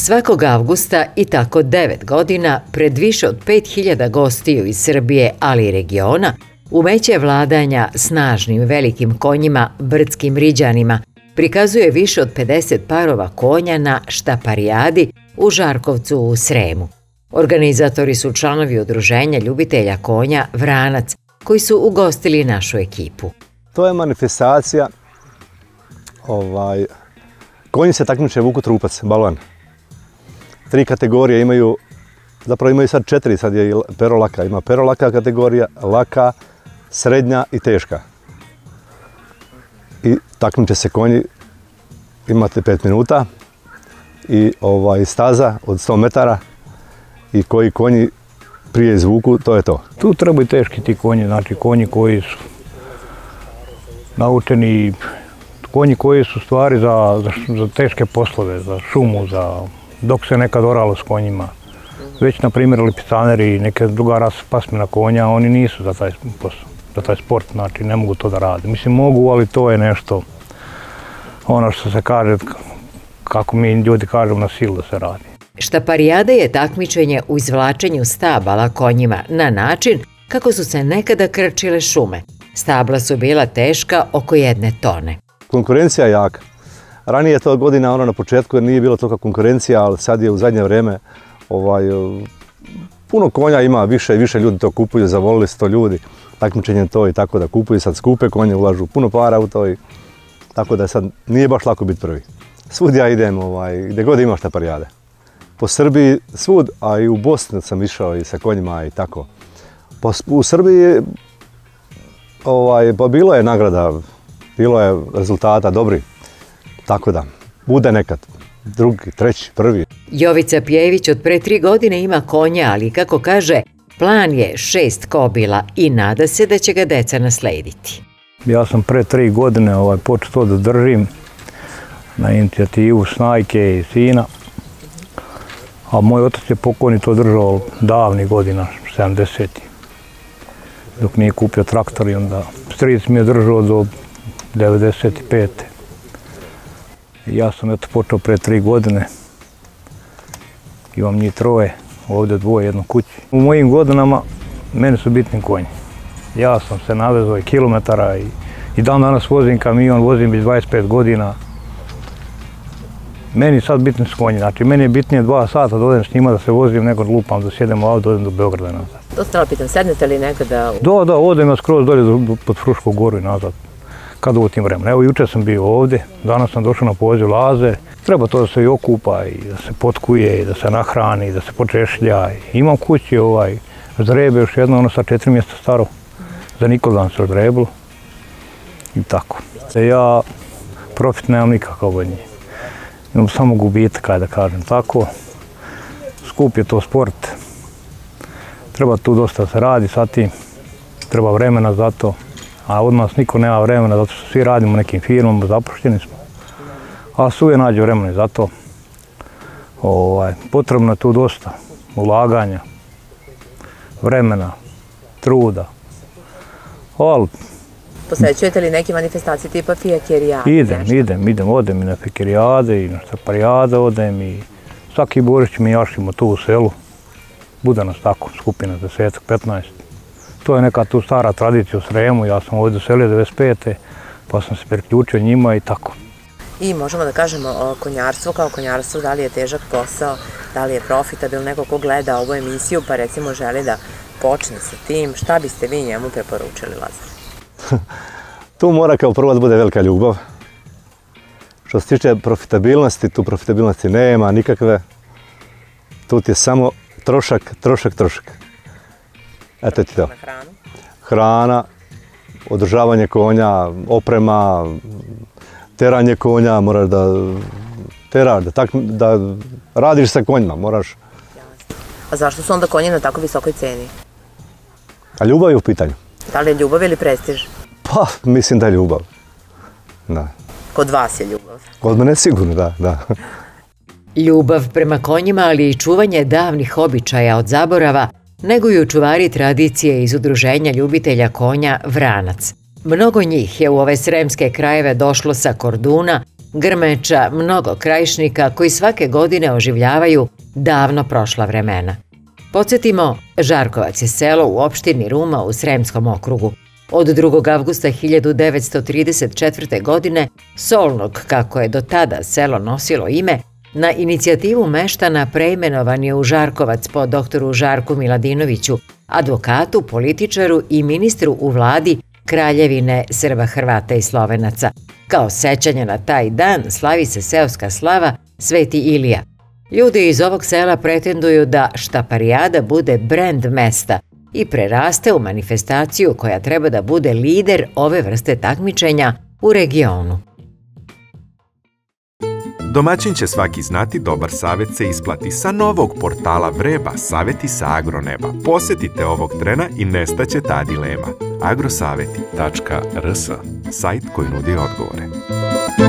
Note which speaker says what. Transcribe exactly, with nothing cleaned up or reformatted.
Speaker 1: Svakog avgusta i tako devet godina pred više od pet hiljada gostiju iz Srbije, ali i regiona, umeće vladanja snažnim velikim konjima, brdskim riđanima, prikazuje više od pedeset parova konja na štaparijadi u Žarkovcu u Sremu. Organizatori su članovi udruženja ljubitelja konja Vranac, koji su ugostili našu ekipu.
Speaker 2: To je manifestacija, ovaj, konji se takmiče vuku trupac, balvan. Tri kategorije imaju, zapravo imaju sad četiri, sad je i perolaka. Ima perolaka kategorija, laka, srednja i teška. I takmiče se konji, imate pet minuta i ovaj, staza od sto metara i koji konji prije izvuku, to je to.
Speaker 3: Tu trebaju teški ti konji, znači konji koji su naučeni, konji koji su stvari za, za, za teške poslove, za šumu, za dok se nekad oralo s konjima. Već, na primjer, lipicaneri i neke druga rasa pasmina konja, oni nisu za taj posao, za taj sport, znači ne mogu to da rade. Mislim, mogu, ali to je nešto, ono što se kaže, kako mi ljudi kažemo, na silu da se radi.
Speaker 1: Štaparijada je takmičenje u izvlačenju stabala konjima na način kako su se nekada krčile šume. Stabla su bila teška oko jedne tone.
Speaker 2: Konkurencija je jaka. Ranije je to godina, ono na početku, jer nije bilo toliko konkurencija, ali sad je u zadnje vrijeme ovaj, puno konja ima, više i više ljudi to kupuju, zavolili su to ljudi. Takmičenje to i tako da kupuju sad skupe konje, ulažu puno para u to i tako da sad nije baš lako biti prvi. Svud ja idem, ovaj, gdje god ima štaparijade. Po Srbiji svud, a i u Bosni sam išao i sa konjima i tako. Po, u Srbiji ovaj, pa bilo je nagrada, bilo je rezultata dobri, tako da bude nekad drugi, treći, prvi.
Speaker 1: Jovica Pjević od pre tri godine ima konja, ali kako kaže, plan je šest kobila i nada se da će ga deca naslediti.
Speaker 3: Ja sam pre tri godine ovaj, počeo to da držim na inicijativu snajke i sina. A moj otac je pokojni to držao davnih godina, sedamdesetih. Dok nije kupio traktor i onda stric mi je držao do devedeset pete. Ja sam eto počeo pre tri godine. Imam njih troje, ovdje dvoje, jednu kući. U mojim godinama meni su bitni konji. Ja sam se navezao i kilometara i, i dan danas vozim kamion, vozim već dvadeset pet godina. Meni sad bitni su konji, znači meni je bitnije dva sata da odem s njima da se vozim nego da lupam, da sjedem u auto, da odem do Beograda nazad.
Speaker 1: To stalo pitam, sednete li nekada?
Speaker 3: Da, da, odem ja skroz dolje pod Frušku goru i nazad, kad u tim vremena. Evo, jučer sam bio ovdje, danas sam došao na poziv Laze. Treba to da se i okupa i da se potkuje i da se nahrani i da se počešlja. Imam kući ovaj, ždrebe još jedno, ono sa četiri mjesta staro. Za Nikoldan se ždrebilo i tako. Ja profit nemam nikakav od njih. Imam samo gubitak, kaj da kažem tako. Skup je to sport. Treba tu dosta se radi sa tim. Treba vremena za to. A od nas niko nema vremena, zato što svi radimo u nekim firmama, zapošljeni smo. A svi nađe vremena za to. Ovaj, potrebno je tu dosta ulaganja, vremena, truda. Ali,
Speaker 4: posećujete li neke manifestacije tipa fijakerijade?
Speaker 3: Idem, nešto? idem, idem, odem i na fijakerijade i na štaparijade odem i svaki Božić mi jašimo tu u selu. Bude nas tako, skupina deset, petnaest. To je neka tu stara tradicija u Sremu, ja sam ovdje uselio devedeset pete pa sam se priključio njima i tako.
Speaker 4: I možemo da kažemo o konjarstvu kao konjarstvu, da li je težak posao, da li je profitabil, neko ko gleda ovu emisiju pa recimo želi da počne sa tim, šta biste vi njemu preporučili, Lazar?
Speaker 2: Tu mora kao prvo da bude velika ljubav. Što se tiče profitabilnosti, tu profitabilnosti nema nikakve. Tu ti je samo trošak, trošak, trošak. Eto ti to.
Speaker 4: Na hranu?
Speaker 2: Hrana, održavanje konja, oprema, teranje konja, moraš da teraš, da, tak, da radiš sa konjima, moraš.
Speaker 4: A zašto su onda konji na tako visokoj ceni?
Speaker 2: A ljubav je u pitanju.
Speaker 4: Da li je ljubav ili prestiž?
Speaker 2: Pa, mislim da je ljubav. Da.
Speaker 4: Kod vas je ljubav?
Speaker 2: Kod mene sigurno, da, da.
Speaker 1: Ljubav prema konjima, ali i čuvanje davnih običaja od zaborava, neguju čuvari tradicije iz udruženja ljubitelja konja Vranac. Mnogo njih je u ove sremske krajeve došlo sa Korduna grmeča mnogo krajišnika koji svake godine oživljavaju davno prošla vremena. Podsjetimo, Žarkovac je selo u opštini Ruma u Sremskom okrugu. Od drugog avgusta hiljadu devetsto trideset četvrte. godine Solnog, kako je do tada selo nosilo ime, na inicijativu meštana preimenovan je u Žarkovac po doktoru Žarku Miladinoviću, advokatu, političaru i ministru u vladi Kraljevine Srba, Hrvata i Slovenaca. Kao sećanje na taj dan slavi se seoska slava Sveti Ilija. Ljudi iz ovog sela pretenduju da štaparijada bude brend mesta i preraste u manifestaciju koja treba da bude lider ove vrste takmičenja u regionu.
Speaker 5: Domaćin će svaki znati, dobar savjet se isplati. Sa novog portala Vreba, savjeti sa agroneba. Posjetite ovog trena i nestaće ta dilema. agrosaveti tačka rs, sajt koji nudi odgovore.